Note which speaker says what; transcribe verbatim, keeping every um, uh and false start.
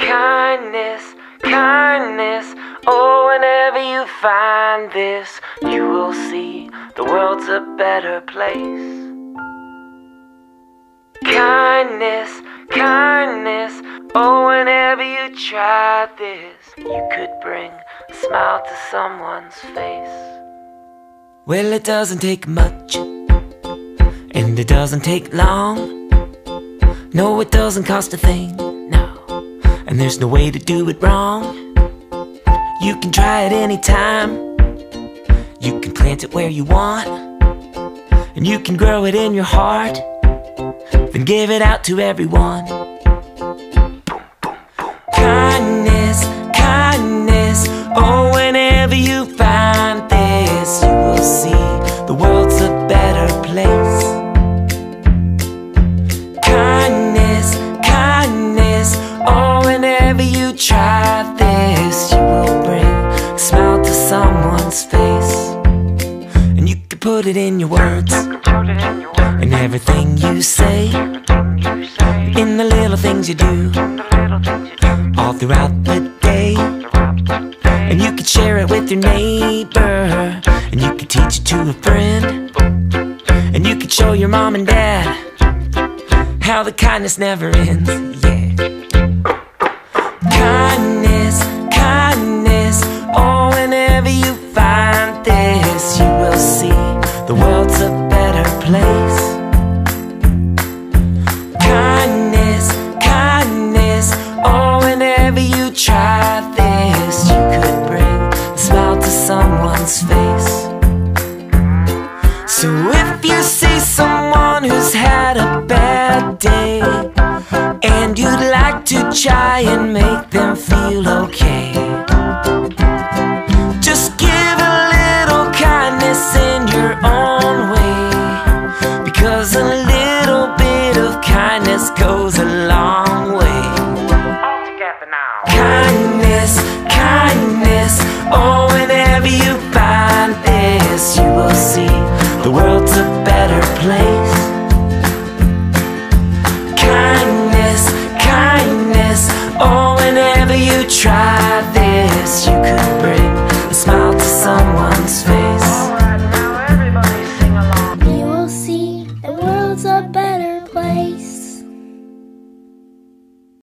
Speaker 1: Kindness, kindness, oh, whenever you find this, you will see the world's a better place. Kindness, kindness, oh, whenever you try this, you could bring a smile to someone's face. Well, it doesn't take much, and it doesn't take long. No, it doesn't cost a thing, no, and there's no way to do it wrong. You can try it anytime, you can plant it where you want, and you can grow it in your heart, then give it out to everyone. Kindness, kindness, oh, whenever you find this, you will see the world's a better place. Kindness, kindness, oh, whenever you try this, you will bring a smile to someone's face. And you can put it in your words, in everything you say, in the little things you do, all throughout the day. And you can share it with your neighbor, and you can teach it to a friend, and you can show your mom and dad how the kindness never ends, yeah. Kindness, kindness, oh, whenever you find this, you will see the world's a better place. Kindness, kindness, oh, whenever you try this, you could bring a smile to someone's face. So if you see someone who's had a bad day, and you'd like to try and make them feel okay, just give a little kindness in your own way, because a little bit of kindness goes a long way. All together now. Kindness, kindness, oh, whenever you find this, you will see the world's a better place. Kindness, kindness, oh, whenever you try this, you could bring